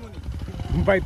Bye.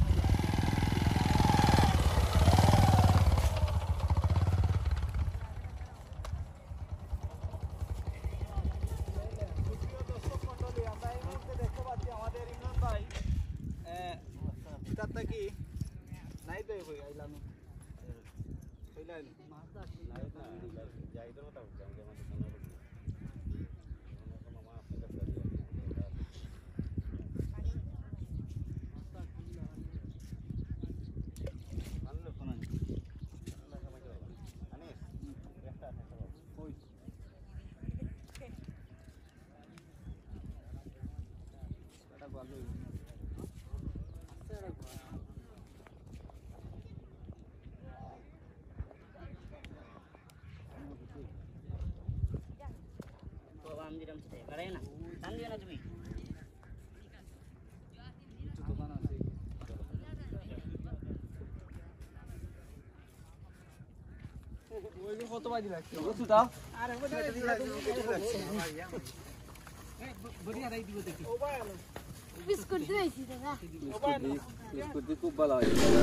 কত বাজি লাগছে বুঝছো দাও আরে ওটা বড়িয়া রাই দিব দেখি বিস্কুট দিয়েছি দাদা বিস্কুট দি খুব ভালো হয়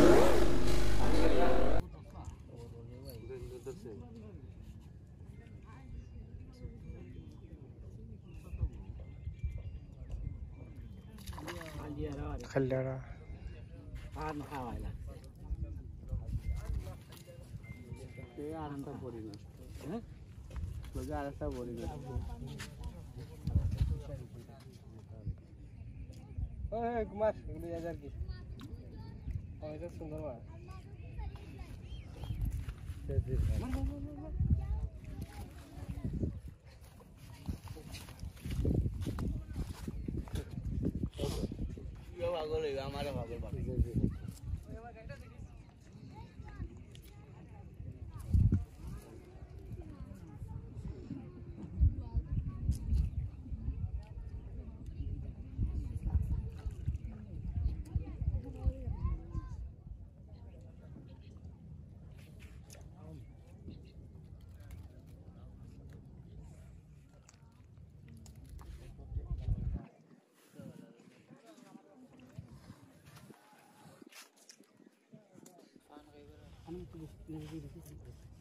खल्लारा আর না খাওয়াইলা এই আরামটা পড়ি না হ্যাঁ লগে আরামটা পড়ি না ওই কুমার এগুলো যার কি এটা সুন্দর মাছ ইয়া পাগল হইবা আমারে পাগল বাকি আমি তো